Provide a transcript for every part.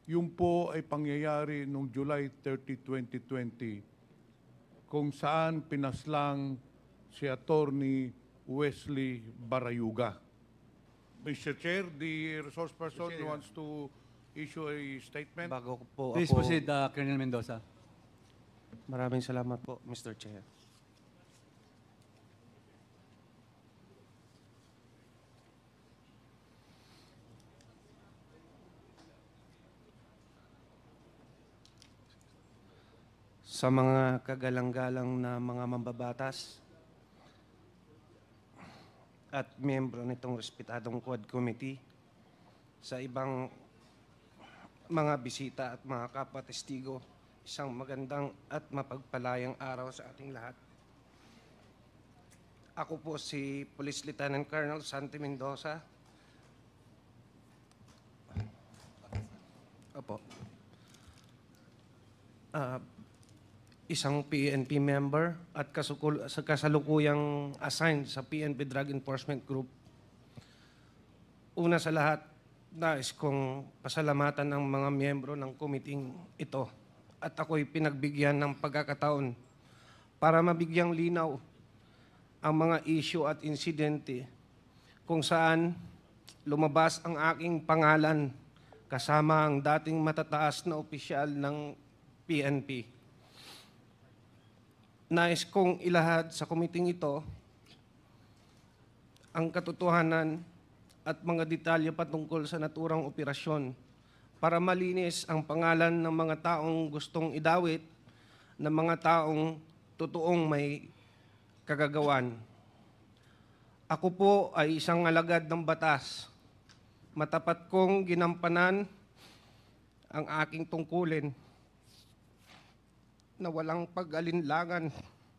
Yun po ay pangyayari noong July 30, 2020 kung saan pinaslang si Attorney Wesley Barayuga. Mr. Chair, the resource person wants to issue a statement. Bago ko po Please ako... proceed, Colonel Mendoza. Maraming salamat po, Mr. Chair. Sa mga kagalang-galang na mga mambabatas at miyembro nitong respetadong Quad Committee, sa ibang mga bisita at mga kapwa-testigo, isang magandang at mapagpalayang araw sa ating lahat. Ako po si Police Lieutenant Colonel Santi Mendoza. Opo. Isang PNP member at kasalukuyang assigned sa PNP Drug Enforcement Group. Una sa lahat, nais kong pasalamatan ang mga miyembro ng committee ito at ako'y pinagbigyan ng pagkakataon para mabigyang linaw ang mga issue at insidente kung saan lumabas ang aking pangalan kasama ang dating matataas na opisyal ng PNP. Nais kong ilahad sa committee ito ang katotohanan at mga detalye patungkol sa naturang operasyon para malinis ang pangalan ng mga taong gustong idawit ng mga taong totoong may kagagawan. Ako po ay isang alagad ng batas. Matapat kong ginampanan ang aking tungkulin na walang pag-alinlangan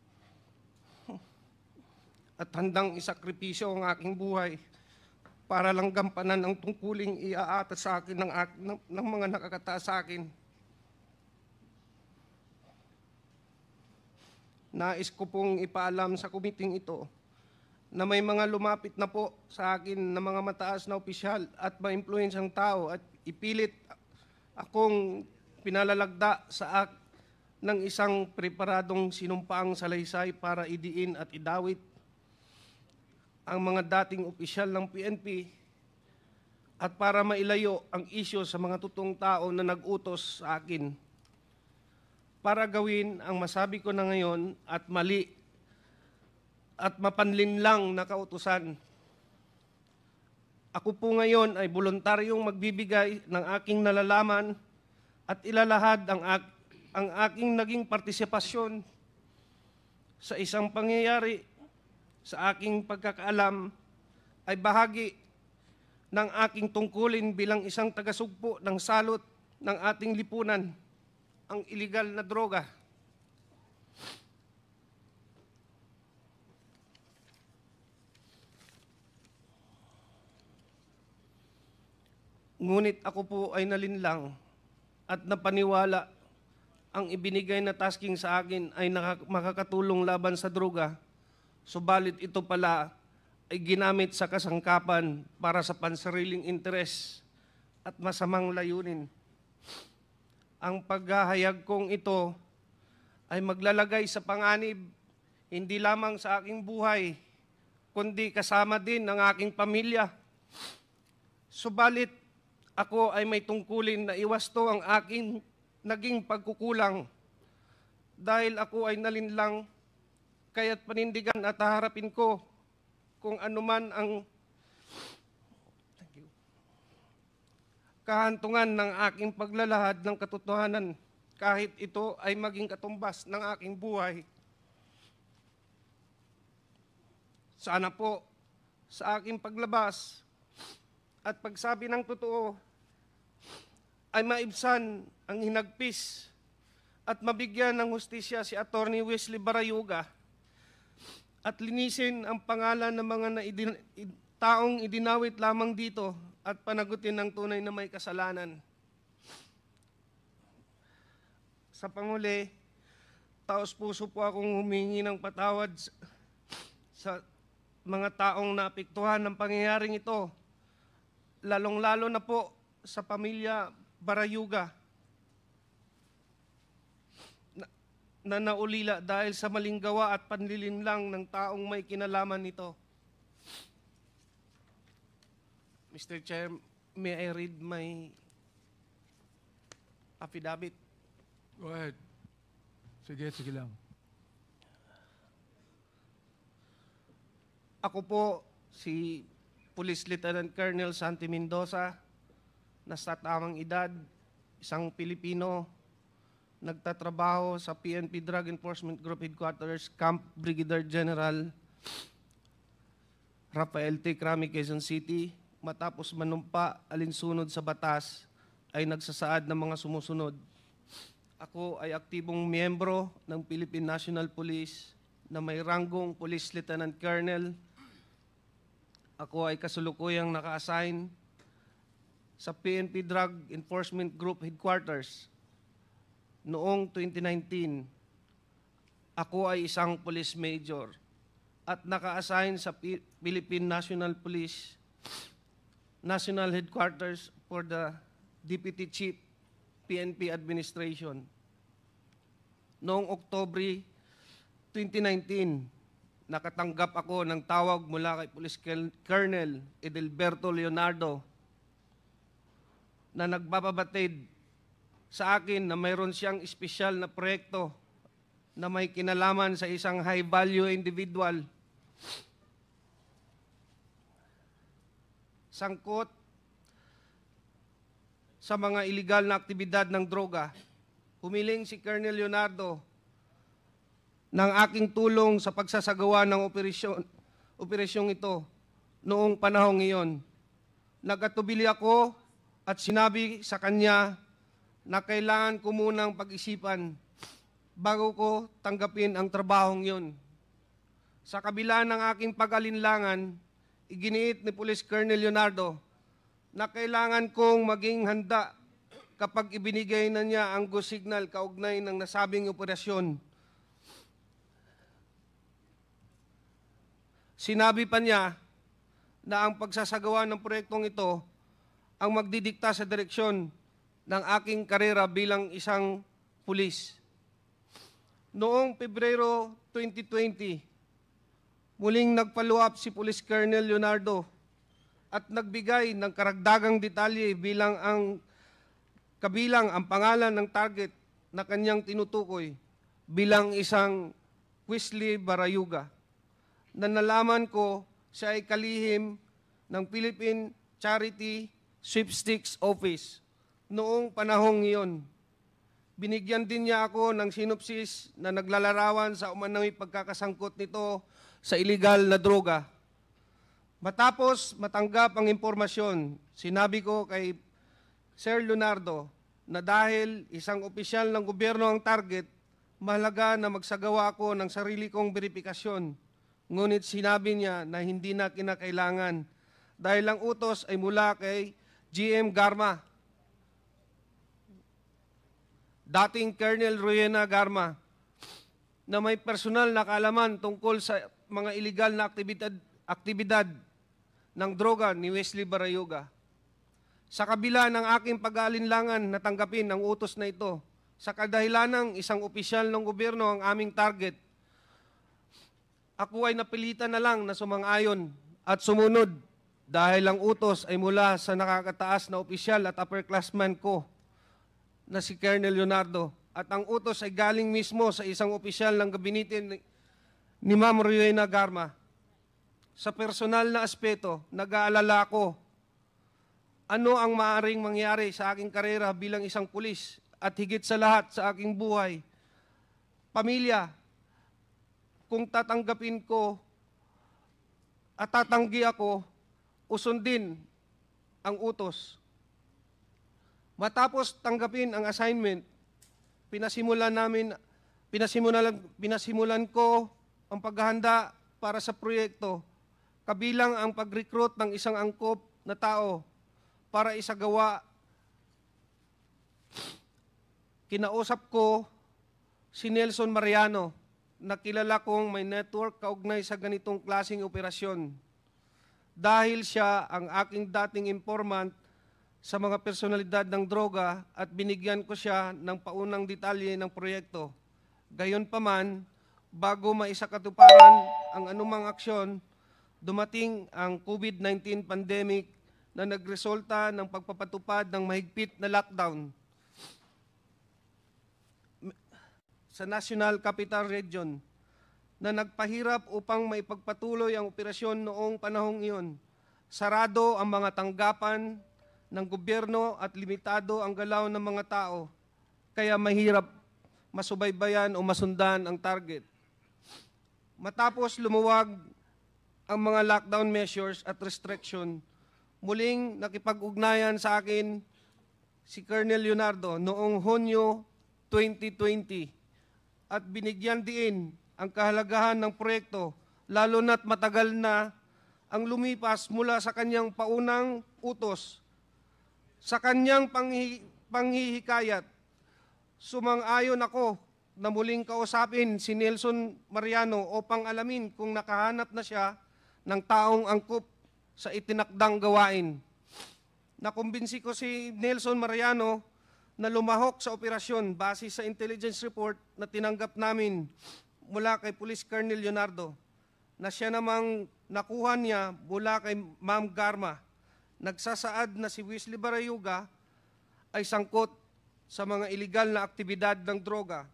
at handang isakripisyo ang aking buhay para lang gampanan ang tungkuling iaatas sa akin ng mga nakakataas sa akin. Nais ko pong ipaalam sa kumiting ito na may mga lumapit na po sa akin na mga mataas na opisyal at maimpluwensyang tao at ipilit akong pinalalagda sa ng isang preparadong sinumpaang salaysay para idiin at idawit ang mga dating opisyal ng PNP at para mailayo ang isyu sa mga totoong tao na nag-utos sa akin para gawin ang masabi ko na ngayon at mali at mapanlinlang na kautusan. Ako po ngayon ay voluntaryong magbibigay ng aking nalalaman at ilalahad ang aking naging partisipasyon sa isang pangyayari sa aking pagkakaalam ay bahagi ng aking tungkulin bilang isang tagasugpo ng salot ng ating lipunan, ang iligal na droga. Ngunit ako po ay nalinlang at napaniwala ang ibinigay na tasking sa akin ay makakatulong laban sa droga, subalit ito pala ay ginamit sa kasangkapan para sa pansariling interes at masamang layunin. Ang paghahayag kong ito ay maglalagay sa panganib hindi lamang sa aking buhay, kundi kasama din ng aking pamilya. Subalit ako ay may tungkulin na iwasto ang aking naging pagkukulang dahil ako ay nalinlang kaya't panindigan at haharapin ko kung anuman ang kahantungan ng aking paglalahad ng katotohanan kahit ito ay maging katumbas ng aking buhay. Sana po sa aking paglabas at pagsabi ng totoo ay maibsan ang hinagpis at mabigyan ng hustisya si Attorney Wesley Barayuga at linisin ang pangalan ng mga taong idinawit lamang dito at panagutin ng tunay na may kasalanan. Sa Panghuli, taos-puso po akong humingi ng patawad sa mga taong naapektuhan ng pangyayaring ito, lalong-lalo na po sa pamilya Barayuga na naulila dahil sa maling gawa at panlilinlang ng taong may kinalaman nito. Mr. Chair, may I read my affidavit? Go ahead. Sige, sige lang. Ako po si Police Lieutenant Colonel Santi Mendoza, nasa tamang edad, isang Pilipino, nagtatrabaho sa PNP Drug Enforcement Group Headquarters, Camp Brigadier General Rafael T. Crami, Quezon City. Matapos manumpa alinsunod sa batas, ay nagsasaad ng mga sumusunod. Ako ay aktibong miyembro ng Philippine National Police na may ranggong Police Lieutenant Colonel. Ako ay kasulukuyang naka-assign sa PNP Drug Enforcement Group Headquarters. Noong 2019, ako ay isang police major at naka-assign sa Philippine National Police National Headquarters for the Deputy Chief PNP Administration. Noong Oktubre 2019, nakatanggap ako ng tawag mula kay Police Colonel Edelberto Leonardo na nagbababatid sa akin na mayroon siyang espesyal na proyekto na may kinalaman sa isang high-value individual. Sangkot sa mga iligal na aktibidad ng droga. Humiling si Colonel Leonardo ng aking tulong sa pagsasagawa ng operasyong ito noong panahong iyon. Nag-atubili ako at sinabi sa kanya na kailangan ko munang pag-isipan bago ko tanggapin ang trabahong yun. Sa kabila ng aking pag-alinlangan, iginiit ni Police Colonel Leonardo na kailangan kong maging handa kapag ibinigay na niya ang go signal kaugnay ng nasabing operasyon. Sinabi pa niya na ang pagsasagawa ng proyektong ito ang magdidikta sa direksyon ng aking karera bilang isang pulis. Noong Pebrero 2020, muling nag-follow up si Police Colonel Leonardo at nagbigay ng karagdagang detalye kabilang ang pangalan ng target na kanyang tinutukoy bilang isang Wesley Barayuga, na nalaman ko siya ay kalihim ng Philippine Charity Sweepstakes Office. Noong panahong iyon, binigyan din niya ako ng sinopsis na naglalarawan sa umano'y pagkakasangkot nito sa iligal na droga. Matapos matanggap ang impormasyon, sinabi ko kay Sir Leonardo na dahil isang opisyal ng gobyerno ang target, mahalaga na magsagawa ako ng sarili kong verifikasyon. Ngunit sinabi niya na hindi na kinakailangan dahil ang utos ay mula kay GM Garma, dating Colonel Rowena Garma, na may personal na kaalaman tungkol sa mga iligal na aktibidad ng droga ni Wesley Barayuga. Sa kabila ng aking pag-aalinlangan na tanggapin ang utos na ito, sa kadahilanang isang opisyal ng gobyerno ang aming target, ako ay napilitan na lang na sumang-ayon at sumunod dahil ang utos ay mula sa nakakataas na opisyal at upperclassman ko na si Colonel Leonardo, at ang utos ay galing mismo sa isang opisyal ng gabinete ni Ma'am Rowena Garma. Sa personal na aspeto, nag-aalala ako ano ang maaaring mangyari sa aking karera bilang isang pulis at higit sa lahat sa aking buhay, pamilya, kung tatanggapin ko at tatanggi ako, usundin ang utos. Matapos tanggapin ang assignment, pinasimulan ko ang paghahanda para sa proyekto, kabilang ang pag-recruit ng isang angkop na tao para isagawa. Kinausap ko si Nelson Mariano, na kilala kong may network kaugnay sa ganitong klaseng operasyon. Dahil siya ang aking dating informant sa mga personalidad ng droga at binigyan ko siya ng paunang detalye ng proyekto. Gayunpaman, bago maisakatuparan ang anumang aksyon, dumating ang COVID-19 pandemic na nagresulta ng pagpapatupad ng mahigpit na lockdown sa National Capital Region na nagpahirap upang maipagpatuloy ang operasyon noong panahong iyon. Sarado ang mga tanggapan ng gobyerno at limitado ang galaw ng mga tao, kaya mahirap masubaybayan o masundan ang target. Matapos lumuwag ang mga lockdown measures at restriction, muling nakipag-ugnayan sa akin si Colonel Leonardo noong Hunyo 2020 at binigyan diin ang kahalagahan ng proyekto, lalo na't matagal na ang lumipas mula sa kanyang paunang utos. Sa kanyang panghihikayat, sumang-ayon ako na muling kausapin si Nelson Mariano upang alamin kung nakahanap na siya ng taong angkop sa itinakdang gawain. Nakumbinsi ko si Nelson Mariano na lumahok sa operasyon base sa intelligence report na tinanggap namin mula kay Police Colonel Leonardo, na siya namang nakuha niya mula kay Ma'am Garma. Nagsasaad na si Wesley Barayuga ay sangkot sa mga iligal na aktibidad ng droga.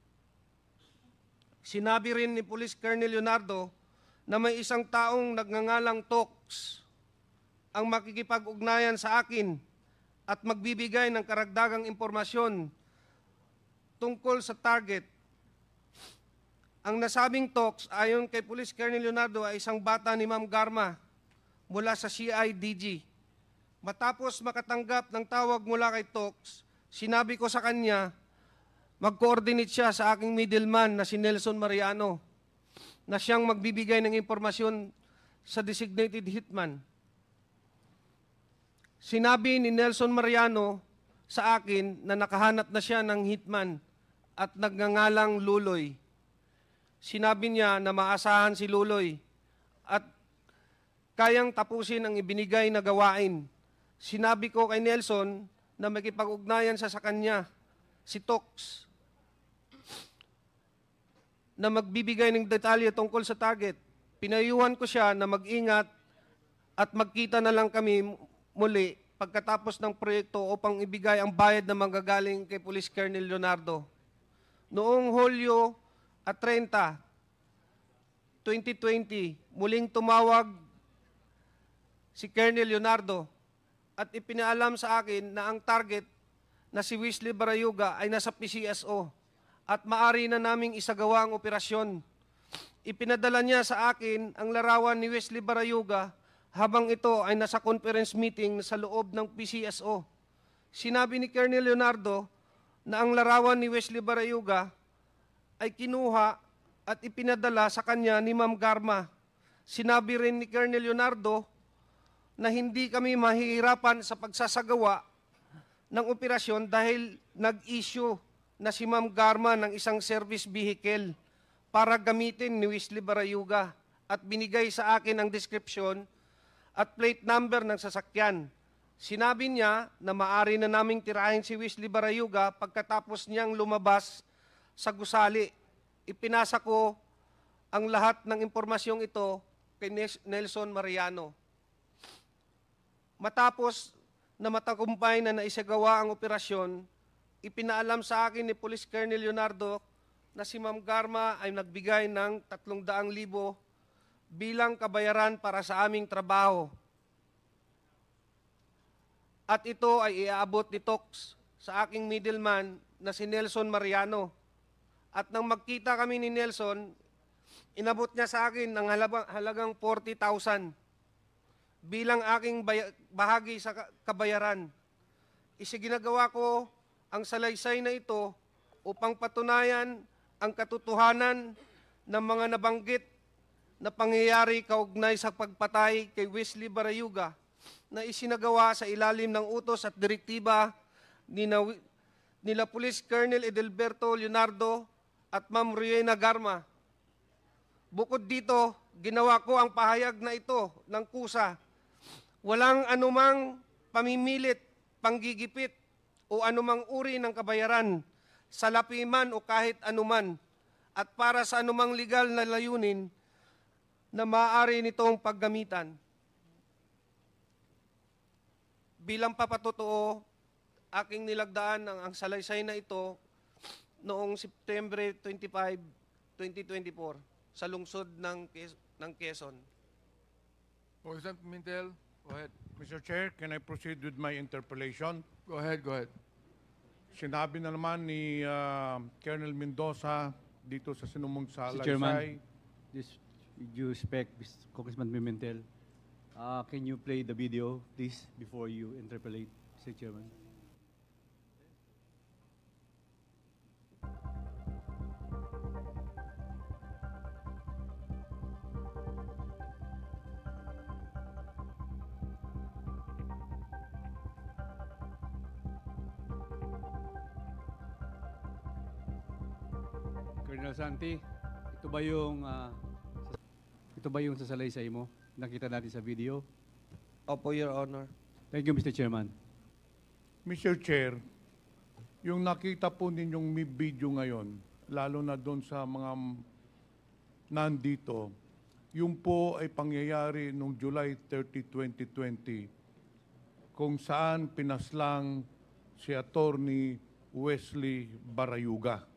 Sinabi rin ni Police Colonel Leonardo na may isang taong nagngangalang Tox ang makikipag-ugnayan sa akin at magbibigay ng karagdagang impormasyon tungkol sa target. Ang nasabing Tox, ayon kay Police Colonel Leonardo, ay isang bata ni Ma'am Garma mula sa CIDG. Matapos makatanggap ng tawag mula kay Tox, sinabi ko sa kanya, mag-coordinate siya sa aking middleman na si Nelson Mariano, na siyang magbibigay ng impormasyon sa designated hitman. Sinabi ni Nelson Mariano sa akin na nakahanap na siya ng hitman at nagngangalang Luloy. Sinabi niya na maasahan si Luloy at kayang tapusin ang ibinigay na gawain. Sinabi ko kay Nelson na makipag-ugnayan sa kanya, si Tox, na magbibigay ng detalye tungkol sa target. Pinayuhan ko siya na mag-ingat at magkita na lang kami muli pagkatapos ng proyekto upang ibigay ang bayad na manggagaling kay Police Colonel Leonardo. Noong Hulyo at 30, 2020, muling tumawag si Colonel Leonardo at ipinaalam sa akin na ang target na si Wesley Barayuga ay nasa PCSO at maari na naming isagawa ang operasyon. Ipinadala niya sa akin ang larawan ni Wesley Barayuga habang ito ay nasa conference meeting sa loob ng PCSO. Sinabi ni Colonel Leonardo na ang larawan ni Wesley Barayuga ay kinuha at ipinadala sa kanya ni Ma'am Garma. Sinabi rin ni Colonel Leonardo na hindi kami mahihirapan sa pagsasagawa ng operasyon dahil nag-issue na si Ma'am Garma ng isang service vehicle para gamitin ni Wesley Barayuga at binigay sa akin ang description at plate number ng sasakyan. Sinabi niya na maari na naming tirahin si Wesley Barayuga pagkatapos niyang lumabas sa gusali. Ipinasa ko ang lahat ng impormasyong ito kay Nelson Mariano. Matapos na matagumpay na naisagawa ang operasyon, ipinaalam sa akin ni Police Colonel Leonardo na si Ma'am Garma ay nagbigay ng 300,000 bilang kabayaran para sa aming trabaho. At ito ay iaabot ni Tox sa aking middleman na si Nelson Mariano. At nang magkita kami ni Nelson, inabot niya sa akin ng halagang 40,000 bilang aking bahagi sa kabayaran. Isiginagawa ko ang salaysay na ito upang patunayan ang katotohanan ng mga nabanggit na pangyayari kaugnay sa pagpatay kay Wesley Barayuga na isinagawa sa ilalim ng utos at direktiba nila Police Colonel Edelberto Leonardo at Ma'am Rowena Garma. Bukod dito, ginawa ko ang pahayag na ito ng kusa. Walang anumang pamimilit panggigipit o anumang uri ng kabayaran, salapi man o kahit anuman, at para sa anumang legal na layunin na maaari nitong paggamitan. Bilang papatotoo, aking nilagdaan ang salaysay na ito noong September 25, 2024 sa lungsod ng Quezon. Congressman Pimentel, go ahead. Mr. Chair, can I proceed with my interpellation? Go ahead, go ahead. Sinabi na naman ni Colonel Mendoza dito sa sinumong Mr. salaysay. Chairman, this, with due respect, Congressman Pimentel, can you play the video, please, before you interpolate, Mr. Chairman? Colonel Santi, ito ba yung sasalaysay mo? Nakita natin sa video. Opo, Your Honor. Thank you, Mr. Chairman. Mr. Chair, yung nakita po ninyong may video ngayon, lalo na doon sa mga nandito, yung po ay pangyayari noong July 30, 2020, kung saan pinaslang si Attorney Wesley Barayuga.